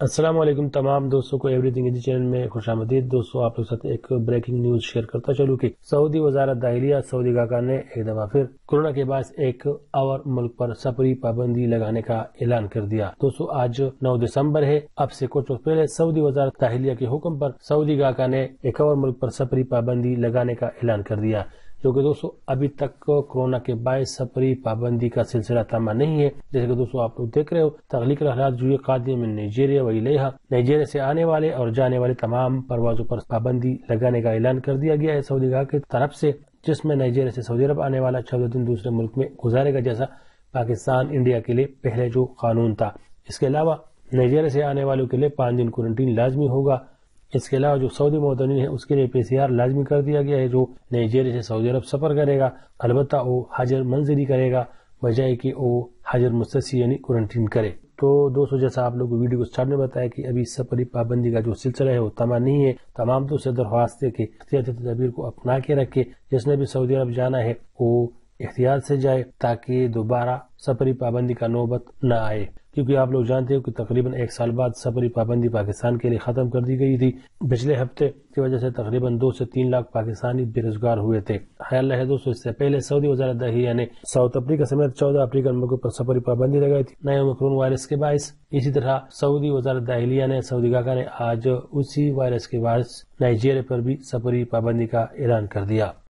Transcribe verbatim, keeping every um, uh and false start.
السلام علیکم تمام دوستوں کو ایوری تھنگ چینل میں خوش آمدید۔ دوستوں آپ کے ساتھ ایک بریکنگ نیوز شیئر کرتا چلوں کہ سعودی وزارت داخلیہ سعودی گاکا نے ایک دفعہ پھر کورونا کے باعث ایک اور ملک پر سفری پابندی لگانے کا اعلان کر دیا۔ دوستوں آج نو دسمبر ہے، اب سے کچھ وقت پہلے سعودی وزارت داخلیہ کے حکم پر سعودی گاکا نے ایک اور ملک پر سفری پابندی لگانے کا اعلان کر دیا، جو کہ دوستو ابھی تک کورونا کے باعث سفری پابندی کا سلسلہ تھاما نہیں ہے۔ جیسے کہ دوستو آپ لوگ دیکھ رہے ہو، تخلیق الحالات جوئی قادم من نائجیریا و الیہا، نائجیریا سے آنے والے اور جانے والے تمام پروازوں پر پابندی لگانے کا اعلان کر دیا گیا ہے سعودی گاکا کی طرف سے، جس میں نائجیریا سے سعودی عرب آنے والا چودہ دن دوسرے ملک میں گزارے گا، جیسا پاکستان انڈیا کے لیے پہلے جو قانون تھا۔ اس کے علاوہ نائجیریا سے آنے والوں کے لیے پانچ دن کوارنٹین لازمی ہوگا۔ اس کے علاوہ جو سعودی مواطنین ہے اس کے لیے پی سی آر لازمی کر دیا گیا ہے، جو نائجیریا سے سعودی عرب سفر کرے گا، البتہ وہ حجر منزلی کرے گا بجائے کہ وہ حجر مستثی یعنی کوارنٹین کرے۔ تو دوستو جیسا آپ لوگ کو ویڈیو کو سٹارٹ میں بتایا کہ ابھی سفری پابندی کا جو سلسلہ ہے وہ تمام نہیں ہے۔ تمام تو سے درخواست ہے کہ احتیاطی تدابیر کو اپنا کے رکھے، جس نے بھی سعودی عرب جانا ہے وہ احتیاط سے جائے تاکہ دوبارہ سفری پابندی کا نوبت نہ آئے، کیونکہ آپ لوگ جانتے ہو کہ تقریباً ایک سال بعد سفری پابندی پاکستان کے لیے ختم کر دی گئی تھی۔ پچھلے ہفتے کی وجہ سے تقریباً دو سے تین لاکھ پاکستانی بے روزگار ہوئے تھے۔ خیال رہے دوستو اس سے پہلے سعودی وزارت داخلیہ نے ساؤتھ افریقہ سمیت چودہ افریقن ملکوں پر سفری پابندی لگائی تھی نئے اومیکرون وائرس کے باعث۔ اسی طرح سعودی وزارت داخلیہ نے سعودی گاکا نے آج اسی وائرس کے باعث نائجیریا پر بھی سفری پابندی کا اعلان کر دیا۔